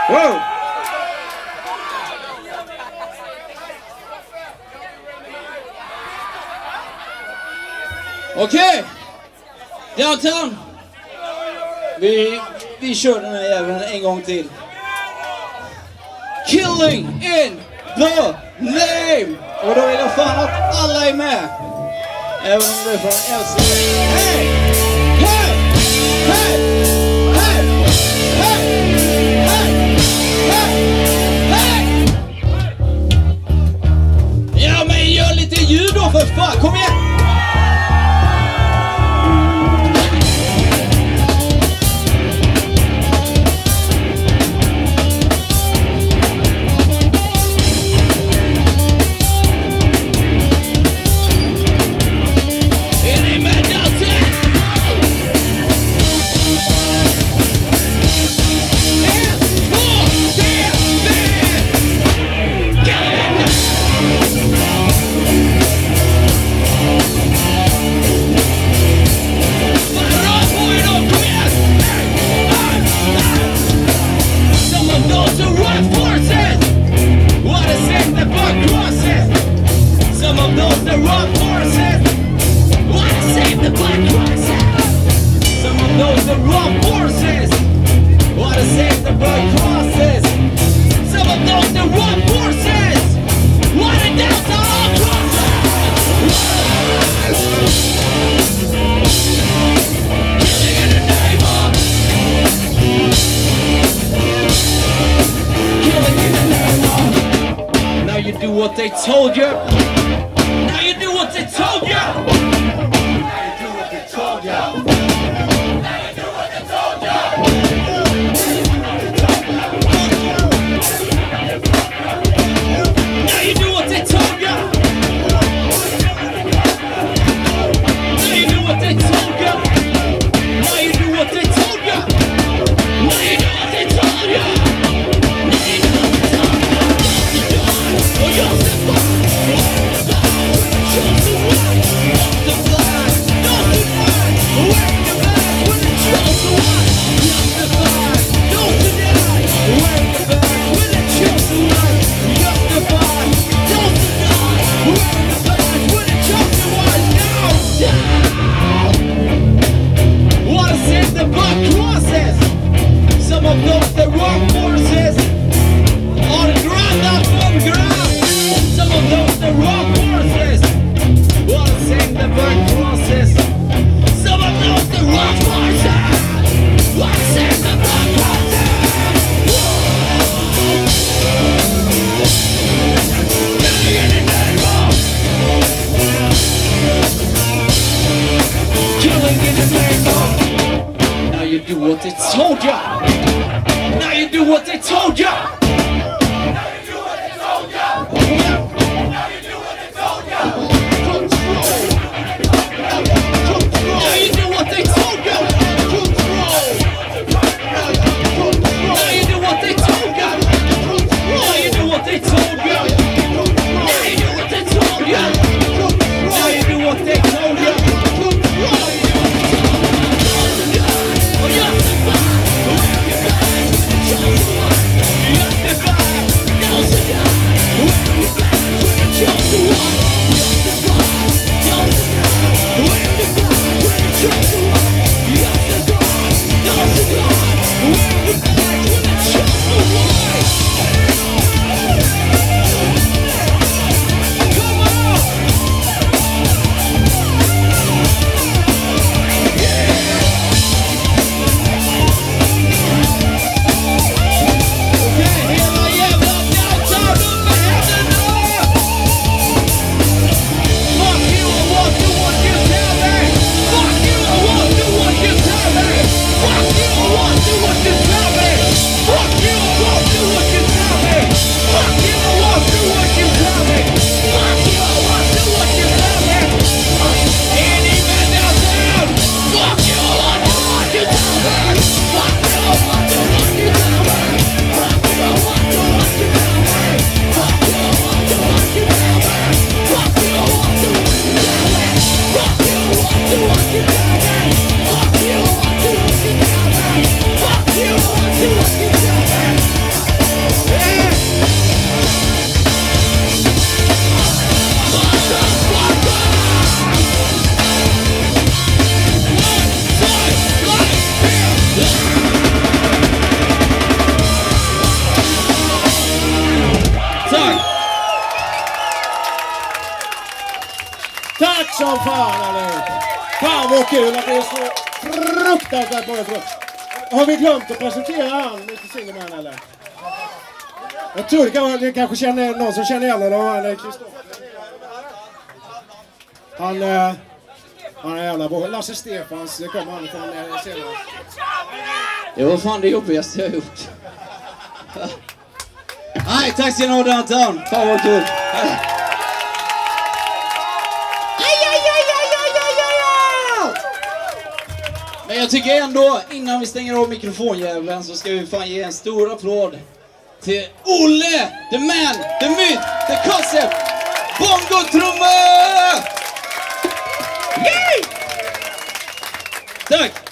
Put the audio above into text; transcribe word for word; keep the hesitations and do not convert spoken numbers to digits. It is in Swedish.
Wow! Okej! Okay. Downtown! Vi, vi kör den här jäveln en gång till. Killing in the name! Och då är det fan att alla är med. Även om det är från L C. Hej! Hej! Hej! Hej! Hej! Hej! Hej! Ja, men gör lite ljud då för fan. Kom igen! What they told you. Now you do what they told you. Now you do what they told you. Now you do what they told you. Now you do what they told you. Now you do what they told you. Now you do what they told you. Now you do what they told you. What they told ya. Now you do what they told ya. Now you do what they told ya. Now you do what they told ya. Now you do what they told ya. Now you do what they told ya. Now you do what they told ya. Now you do what they told ya. Now you do what they told ya. Justify, justify, fan eller? Fan vad kul att det är så fruktansvärt många tror. Har vi glömt att presentera han lite Singelman eller? Jag tror det, kan, det kanske känner någon som känner igen honom. Han är Kristoffer. Han, uh, han är jävla bra. Lasse Stefans, det kommer han från uh, senare. Det var fan det jobbigaste jag har gjort. Nej, tack ska ni ha downtown. Fan vad kul. Men jag tycker ändå, innan vi stänger av mikrofonjävlen så ska vi fan ge en stor applåd till Olle, the man, the myth, the concept, bongo-trumma! Yay! Tack!